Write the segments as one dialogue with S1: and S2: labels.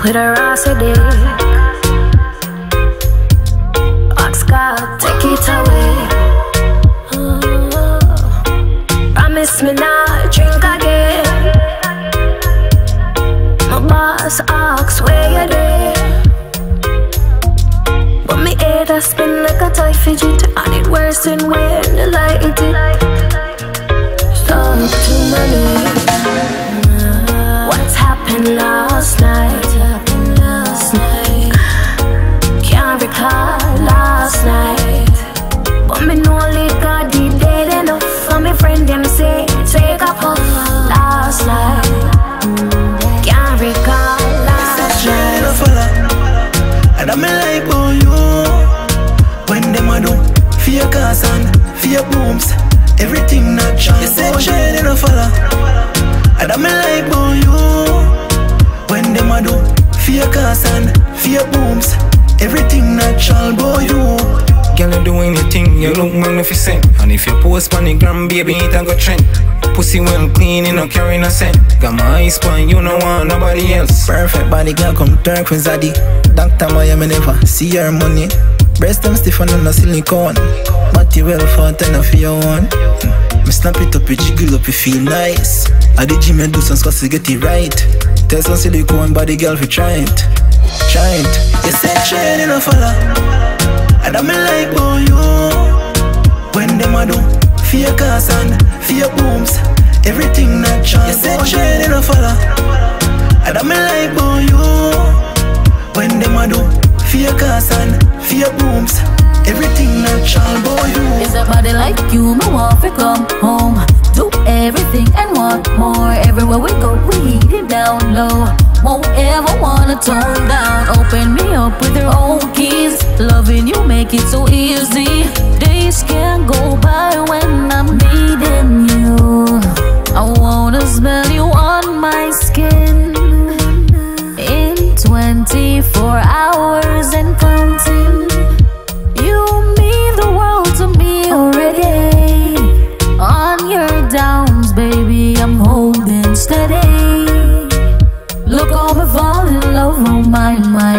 S1: with a Rossi dick. VOXGAD, take it away. Promise me not drink again. My boss asks where you there, but me head a spin like a toy fidget, and it worse than when the light hit it. Talk to my name. What happened last night? Can't recall last night, but me know only God did dead enough. For me friend them say take a puff last night. Can't recall last night.
S2: And I'm like oh you, when them a do fear cars and fear booms, everything natural. You say shade in a fella. And I'm like oh you, when them a do fear cars and fear booms, everything natural, boy you.
S3: Girl, you do anything, you look magnificent. And if you post on the gram, baby, it a go trend. Pussy well clean, you no carry no scent. Got my eyes on you, no want nobody else.
S2: Perfect body, girl, come turn with Zaddy. Dr. Maya, me never see her money. Breast them stiff and no silicone. Body well fat and for your one. Me snap it up, you jiggle up, you feel nice. At the gym, you do some squats to get it right. Tell some silicone body, girl, if you try it. Try it. You say trade in a fella. And I'm like oh you, when them a do fear cars and fear booms, everything natural. You say trade in a fella. And I'm like oh you, when them a do fear cars and fear booms, everything natural, boy you.
S4: It's a body like you, me want to come home. Do everything and want more. Everywhere we go, we heat it down low. Won't ever wanna tone down. Open me up with your own keys. Loving you make it so easy. Days can't go by when I'm needing you. I wanna smell you on my skin in 24 hours and counting. You mean the world to me already. On your downs, baby, I'm holding steady. Look how me fall in love, oh my.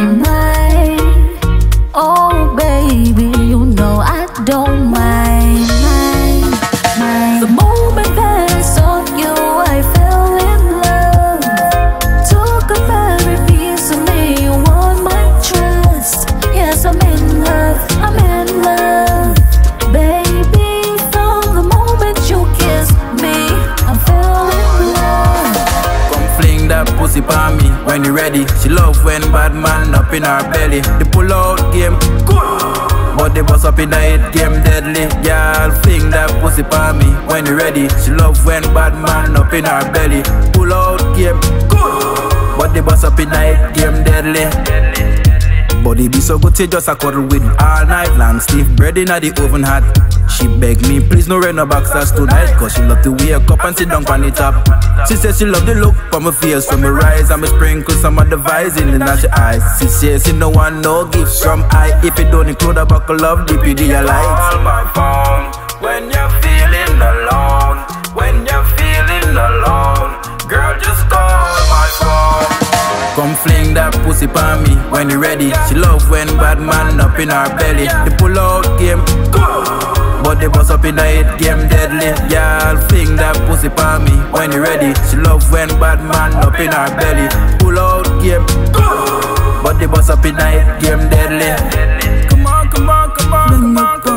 S4: Oh baby, you know I don't mind. The moment that I saw you, I fell in love. Took up every piece of me, you won my trust. Yes, I'm in love, I'm in love. Baby, from the moment you kissed me, I fell in love.
S5: Come fling that pussy pa me when you ready. She love when bad man up in her belly. The pull out game good, but the boss up in the hit game deadly. Girl, fling that pussy pa me when you ready. She love when bad man up in her belly. Pull out game good, but the boss up in the hit game deadly. Body be so good, she just a cuddle with all night long. Stiff bread in the oven hot. She beg me, please no rent no boxers tonight, cause she love to wake up and sit down on the top. She says she love the look from my face, from my rise, and me sprinkle some of the vibes in her eyes. She says she no want no gifts from I. If you don't include a buckle of DPD, I like. Call my phone when you're feeling alone. When you're feeling alone, girl, just call my phone. Come fling that pussy pa me when you ready. She love when bad man up in her belly. The pull out game good, but the boss up in the hit game deadly. Y'all fling that pussy pa me when you ready. She love when bad man up in her belly. Pull out game good, but the boss up in the hit game deadly. Come on, come on, come on, come on, come on.